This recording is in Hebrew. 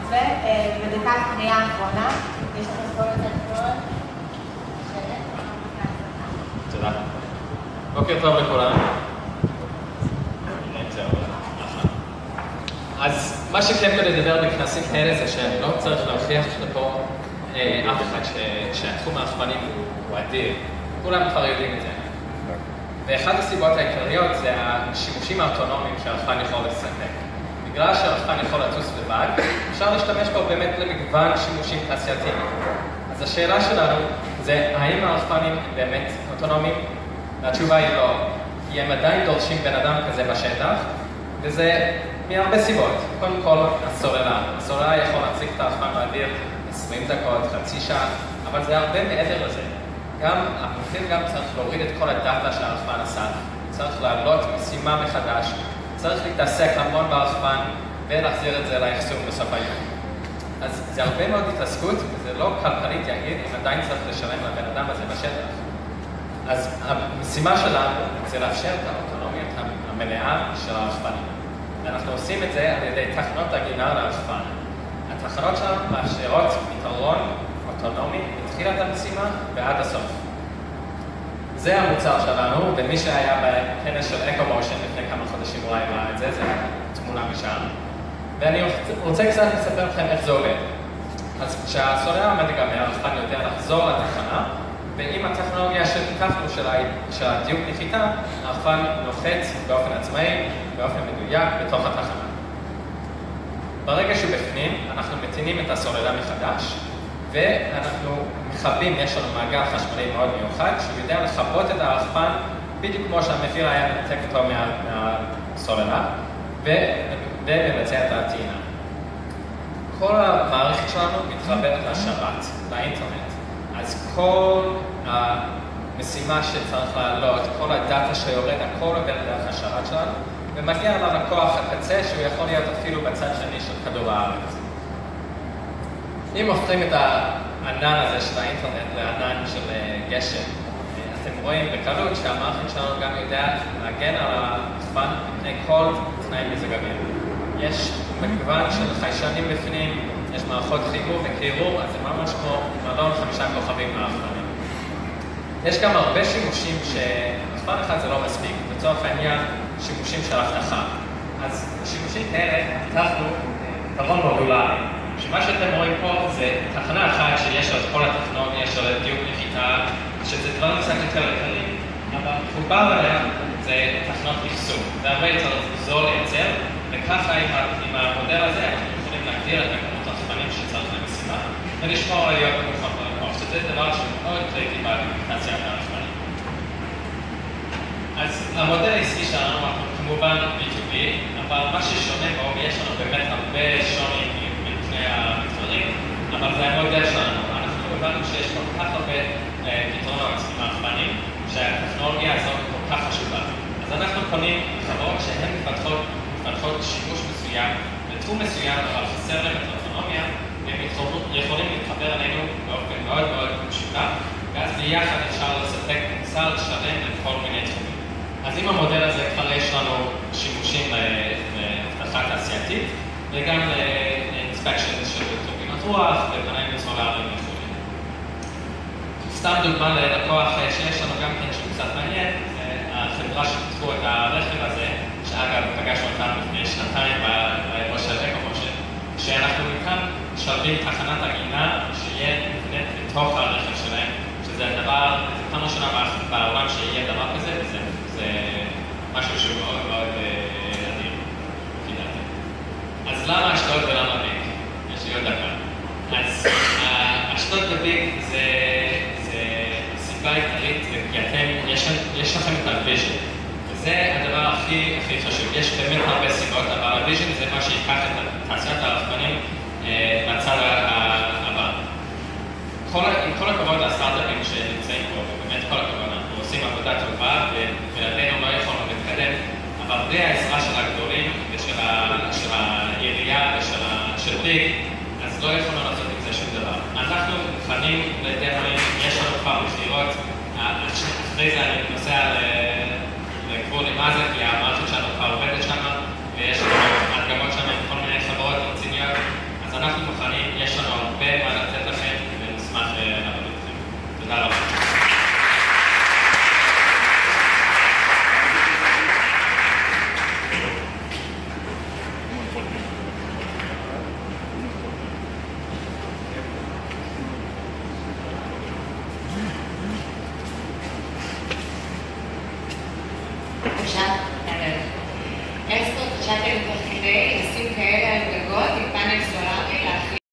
ובדקת קריאה האחרונה, יש לכם כל יותר טוב. תודה. בוקר טוב לכולם. אז מה שכיף לדבר בכנסים כאלה זה שאני לא צריך להוכיח לפה אף אחד שהתחום הרחפנים הוא אדיר. כולם כבר יודעים את זה. ואחת הסיבות העיקריות זה השימושים האוטונומיים שהרחפן יכול לספק. בגלל שהרחפן יכול לטוס לבד, אפשר להשתמש בו באמת למגוון שימושים תעשייתיים. אז השאלה שלנו זה האם הרחפנים באמת אוטונומיים? והתשובה היא לא, כי הם עדיין דורשים בן אדם כזה בשטח, וזה מהרבה סיבות. קודם כל, הסוללה יכול להחזיק את הרחפן באוויר 20 דקות, חצי שעה, אבל זה הרבה מעבר לזה. המפעיל גם צריך להוריד את כל הדאטה של הרחפן עשה, צריך להעלות משימה מחדש, צריך להתעסק המון ברחפן ולהחזיר את זה לאחסון בסוף היום. אז זה הרבה מאוד התעסקות, וזה לא כלכלית יעיל אם עדיין צריך לשלם לבן אדם הזה בשטח. אז המשימה שלנו זה לאפשר את האוטונומיות המלאה של הרחפנים. ואנחנו עושים את זה על ידי תחנות עגינה לרחפן. התחנות שלנו מאפשרות פתרון אוטונומי מתחילת המשימה ועד הסוף. זה המוצר שלנו, ומי שהיה בכנס של אקו-מושן לפני כמה חודשים אולי ראה את זה, זה תמונה משם. ואני רוצה קצת לספר לכם איך זה עובד. אז כשהסוללה עומד גם הרחפן יודע לחזור לתחנה, ועם הטכנולוגיה שפיתחנו של הדיוק נחיתה, הרחפן לוחץ באופן עצמאי, באופן מדויק, בתוך התחנה. ברגע שהוא בפנים, אנחנו מתינים את הסוללה מחדש, ואנחנו מכבים, יש לנו מעגל חשמלי מאוד מיוחד, שהוא יודע לכבות את הרחפן בדיוק כמו שהמפעיל היה לנתק אותו מהסוללה, ולבצע את הטעינה. כל המערכת שלנו מתחברת לשרת, לאינטרנט. אז כל המשימה שצריך לעלות, כל הדאטה שיורד, הכל עובר דרך השרת שלנו, ומגיע ללקוח הקצה שהוא יכול להיות אפילו בצד שני של כדור הארץ. אם הופכים את הענן הזה של האינטרנט לענן של גשם, אתם רואים בקלות שהמערכת שלנו גם יודעת להגן על הרחפן מפני כל תנאי מזג אוויר. יש מגוון של חיישנים בפנים, יש מערכות חימום וקירור, אז זה ממש כמו מלון 5 כוכבים מהרחפנים. יש גם הרבה שימושים שרחפן אחד זה לא מספיק, לצורך העניין שימושים של אבטחה. אז שימושים כאלה פיתחנו פתרון מודולרי. שמה שאתם רואים פה זה תחנה אחת שיש לה את כל הטכנולוגיה של דיוק נחיתה, שזה דברים קצת יותר יקרים, אבל מחובר עליה זה תחנות אחסון. זה הרבה יותר זול לייצר, וככה עם המודל הזה אנחנו יכולים להגדיר את הכמות הרחפנים שצריך למשימה, ולשמור עליות נמוכות בלקוח, שזה דבר שמאוד קריטי באפליקציית הרחפנים. אז המודל העסקי שלנו אנחנו כמובן B2B, אבל מה ששונה בו, ויש לנו באמת הרבה שוני מפני המתחרים, אבל זה המודל שלנו. אנחנו הבנו שיש כל כך הרבה פתרונות עם הרחפנים, שהטכנולוגיה הזאת כל כך חשובה. אז אנחנו פונים לחברות שהן מפתחות שימוש מסוים, לתחום מסוים, אבל חסר להם את האוטונומיה, והם יכולים להתחבר אלינו באופן מאוד מאוד משותף, ואז ביחד אפשר לספק מוצר שלם לכל מיני תחומים. אז עם המודל הזה כבר יש לנו שימושים לאבטחה תעשייתית, וגם לאינספקשן של טורבינות רוח ופאנלים סולריים וכו'. סתם דוגמה ללקוח שיש לנו גם כן שהוא קצת מעניין, החברה שפיתחו את הרכב הזה, שאגב פגשנו אותם לפני שנתיים באירוע של אקו-מושן, שאנחנו מכאן שלבים תחנת עגינה שיהיה נבנית בתוך הרכב שלהם, שזה הדבר, זה פעם ראשונה בעולם שיהיה דבר כזה, וזה משהו שהוא מאוד מאוד אדיר, לפי דעתי. אז למה אשדוד ולמה ביג? יש לי עוד דקה. אז אשדוד וביג זה סיבה עיקרית, כי יש לכם את הוויז'ן. וזה הדבר הכי חשוב. יש באמת הרבה סיבות, אבל הוויז'ן זה מה שיקח את תעשיית הרחפנים לצד הבא. עם כל הכבוד לסטארט-אפים שנמצאים פה, ובאמת כל הכבוד, אנחנו עושים עבודה טובה, ובלעדינו לא יכולנו להתקדם, אבל בלי העזרה של הגדולים ושל העירייה ושל ביג, אז לא יכולנו לעשות עם זה שום דבר. אנחנו מוכנים לדמוים, יש לנו כבר מכירות, אחרי זה אני נוסע לגבול עם עזה,